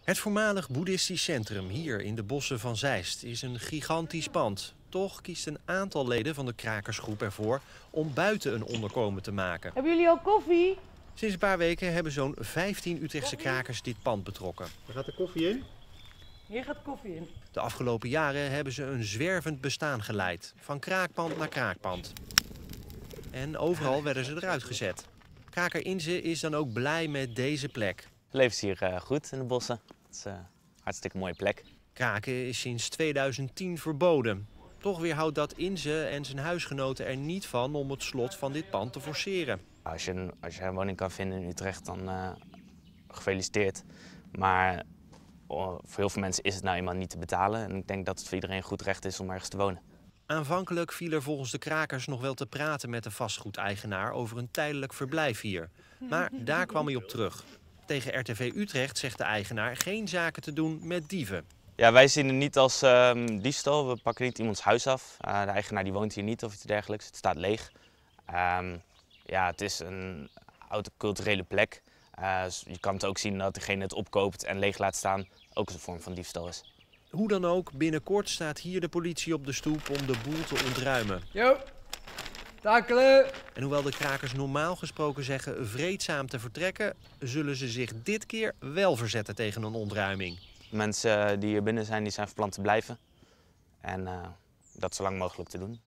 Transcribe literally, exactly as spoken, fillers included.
Het voormalig boeddhistisch centrum hier in de bossen van Zeist is een gigantisch pand. Toch kiest een aantal leden van de krakersgroep ervoor om buiten een onderkomen te maken. Hebben jullie al koffie? Sinds een paar weken hebben zo'n vijftien Utrechtse krakers dit pand betrokken. Waar gaat de koffie in? Hier gaat koffie in. De afgelopen jaren hebben ze een zwervend bestaan geleid. Van kraakpand naar kraakpand. En overal werden ze eruit gezet. Kraker Inze is dan ook blij met deze plek. Leeft ze hier uh, goed in de bossen. Het is een uh, hartstikke mooie plek. Kraken is sinds tweeduizend tien verboden. Toch weerhoudt dat Inze en zijn huisgenoten er niet van om het slot van dit pand te forceren. Als je een, als je een woning kan vinden in Utrecht, dan uh, gefeliciteerd. Maar oh, voor heel veel mensen is het nou eenmaal niet te betalen. En ik denk dat het voor iedereen goed recht is om ergens te wonen. Aanvankelijk viel er volgens de krakers nog wel te praten met de vastgoedeigenaar over een tijdelijk verblijf hier. Maar daar kwam hij op terug. Tegen R T V Utrecht zegt de eigenaar geen zaken te doen met dieven. Ja, wij zien het niet als uh, diefstal. We pakken niet iemands huis af. Uh, de eigenaar die woont hier niet of iets dergelijks. Het staat leeg. Um, ja, het is een oude culturele plek. Uh, dus je kan het ook zien dat degene het opkoopt en leeg laat staan ook een vorm van diefstal is. Hoe dan ook, binnenkort staat hier de politie op de stoep om de boel te ontruimen. Jo, takelen. En hoewel de krakers normaal gesproken zeggen vreedzaam te vertrekken, zullen ze zich dit keer wel verzetten tegen een ontruiming. Mensen die hier binnen zijn, die zijn van plan te blijven. En uh, dat zo lang mogelijk te doen.